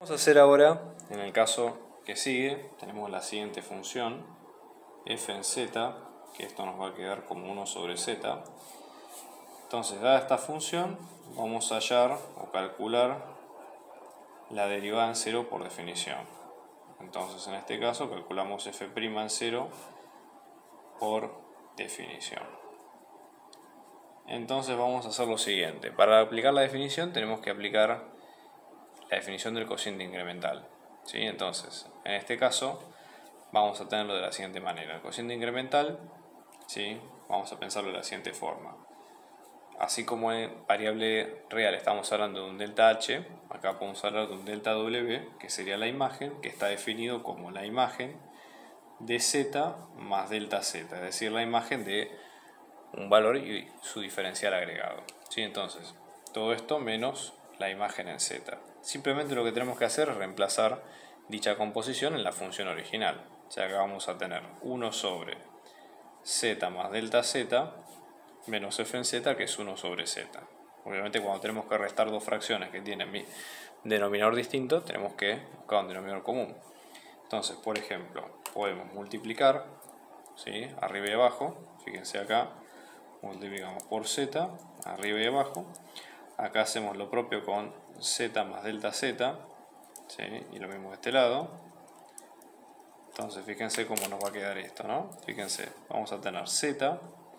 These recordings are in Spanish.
Vamos a hacer ahora, en el caso que sigue, tenemos la siguiente función, f en z, que esto nos va a quedar como 1 sobre z. Entonces, dada esta función, vamos a hallar o calcular la derivada en 0 por definición. Entonces, en este caso, calculamos f' en 0 por definición. Entonces, vamos a hacer lo siguiente. Para aplicar la definición, tenemos que aplicar la definición del cociente incremental, ¿sí? Entonces, en este caso, vamos a tenerlo de la siguiente manera. El cociente incremental, ¿sí? Vamos a pensarlo de la siguiente forma. Así como en variable real estamos hablando de un delta h, acá podemos hablar de un delta w, que sería la imagen, que está definido como la imagen de z más delta z, es decir, la imagen de un valor y su diferencial agregado, ¿sí? Entonces, todo esto menos la imagen en z. Simplemente lo que tenemos que hacer es reemplazar dicha composición en la función original. O sea, acá vamos a tener 1 sobre z más delta z menos f en z, que es 1 sobre z. Obviamente, cuando tenemos que restar dos fracciones que tienen denominador distinto, tenemos que buscar un denominador común. Entonces, por ejemplo, podemos multiplicar, ¿sí? Arriba y abajo. Fíjense acá, multiplicamos por z, arriba y abajo. Acá hacemos lo propio con z más delta z, ¿sí? Y lo mismo de este lado. Entonces, fíjense cómo nos va a quedar esto, ¿no? Fíjense, vamos a tener z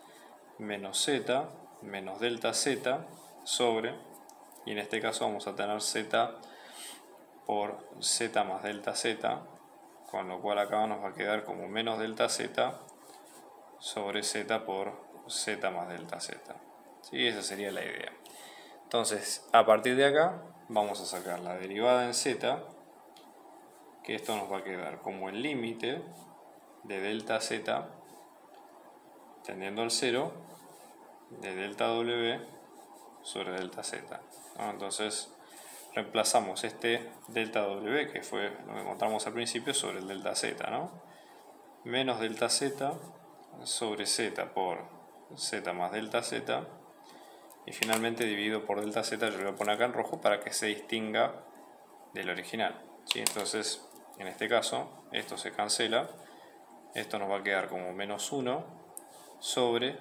menos delta z sobre, y en este caso vamos a tener z por z más delta z, con lo cual acá nos va a quedar como menos delta z sobre z por z más delta z. ¿Sí? Esa sería la idea. Entonces, a partir de acá vamos a sacar la derivada en z, que esto nos va a quedar como el límite de delta z tendiendo al 0 de delta w sobre delta z, ¿no? Entonces, reemplazamos este delta w, que fue lo que encontramos al principio, sobre el delta z, ¿no? Menos delta z sobre z por z más delta z, y finalmente dividido por delta z, yo lo voy a poner acá en rojo para que se distinga del original, ¿sí? Entonces, en este caso, esto se cancela, esto nos va a quedar como menos 1 sobre,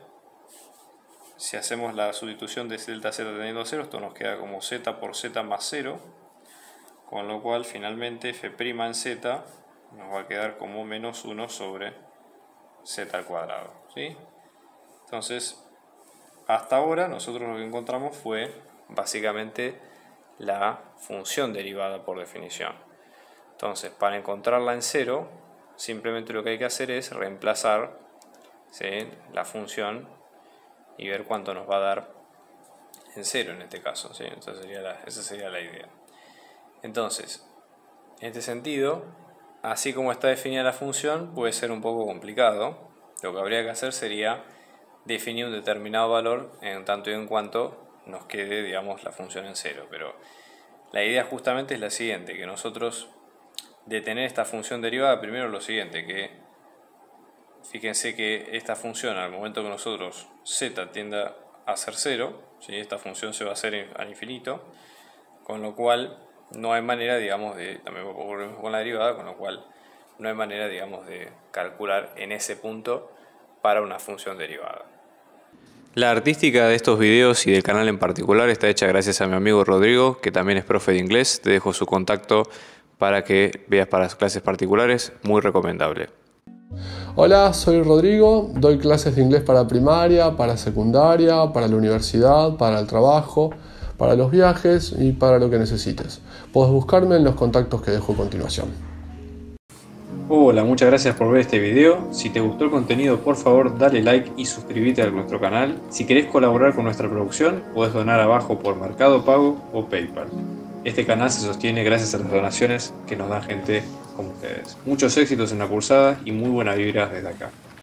si hacemos la sustitución de delta z teniendo a 0, esto nos queda como z por z más 0, con lo cual finalmente f' en z nos va a quedar como menos 1 sobre z al cuadrado, ¿sí? Entonces, hasta ahora nosotros lo que encontramos fue básicamente la función derivada por definición. Entonces, para encontrarla en 0, simplemente lo que hay que hacer es reemplazar, ¿sí?, la función y ver cuánto nos va a dar en 0 en este caso, ¿sí? Entonces esa sería la idea. Entonces, en este sentido, así como está definida la función, puede ser un poco complicado. Lo que habría que hacer sería definir un determinado valor en tanto y en cuanto nos quede, digamos, la función en 0. Pero la idea justamente es la siguiente, que nosotros, de tener esta función derivada, primero lo siguiente, que fíjense que esta función, al momento que nosotros z tienda a ser 0, ¿sí?, esta función se va a hacer al infinito, con lo cual no hay manera, digamos, también volvemos con la derivada, con lo cual no hay manera, digamos, de calcular en ese punto para una función derivada. La artística de estos videos y del canal en particular está hecha gracias a mi amigo Rodrigo, que también es profe de inglés. Te dejo su contacto para que veas para las clases particulares, muy recomendable. Hola, soy Rodrigo, doy clases de inglés para primaria, para secundaria, para la universidad, para el trabajo, para los viajes y para lo que necesites. Puedes buscarme en los contactos que dejo a continuación. Hola, muchas gracias por ver este video. Si te gustó el contenido, por favor dale like y suscríbete a nuestro canal. Si querés colaborar con nuestra producción, podés donar abajo por Mercado Pago o PayPal. Este canal se sostiene gracias a las donaciones que nos dan gente como ustedes. Muchos éxitos en la cursada y muy buenas vibras desde acá.